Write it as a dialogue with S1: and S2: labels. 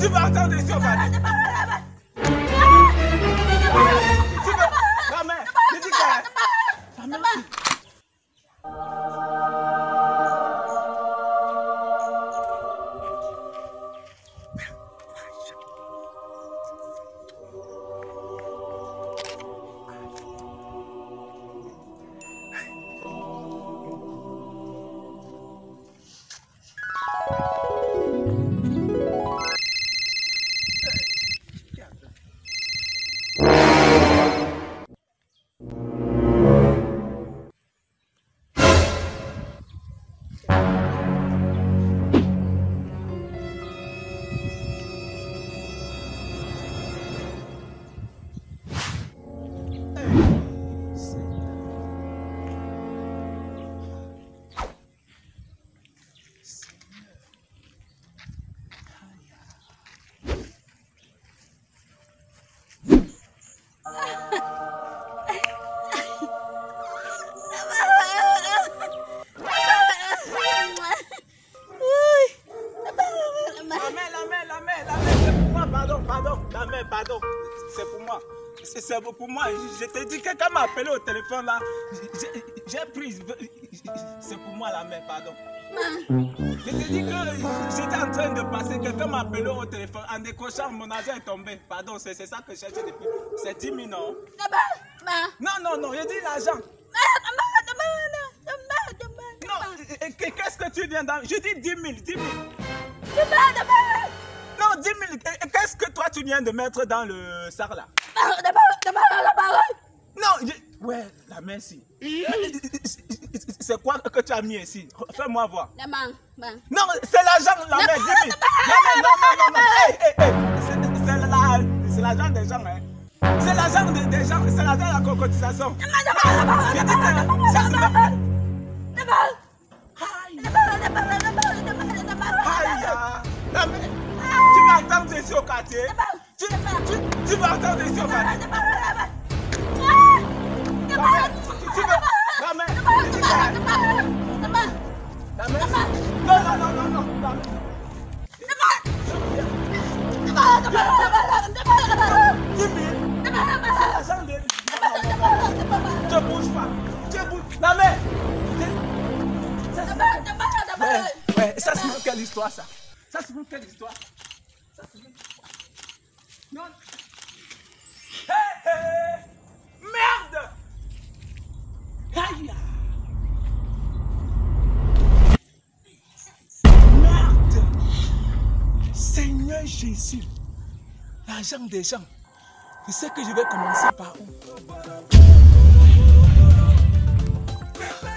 S1: Tu vas entendre ici, on va dire. Tu veux... La main. Je dis que... La main, pardon, c'est pour moi. C'est pour moi. Je te dis que quelqu'un m'a appelé au téléphone là. J'ai pris. C'est pour moi la mère, pardon. Je te dis que j'étais en train de passer. Quelqu'un m'a appelé au téléphone. En décrochant, mon argent est tombé. Pardon, c'est ça que je cherche depuis. C'est 10 000, non? Non, je dis l'argent. Non, qu'est-ce que tu viens d'en... Je dis 10 000, 10 000. Non, 10 000. Qu'est-ce que toi tu viens de mettre dans le sac là? Non, ouais, la merci. C'est quoi que tu as mis ici? Fais-moi voir. Non, c'est l'argent, la mère, 10 000. Non. C'est l'argent des gens, hein. C'est l'argent des gens, c'est l'argent de la cocotisation. Je dis que ça se fait. Tu vas entendre ici au quartier. Tu vas entendre ici au quartier. La mère. Non. Tu bouges pas. La mère. Ouais, ça c'est une quelle histoire ça? Ça c'est une quelle histoire? Non. Hey. Merde. Aïe. Merde. Seigneur Jésus. L'argent des gens. Je sais que je vais commencer par où?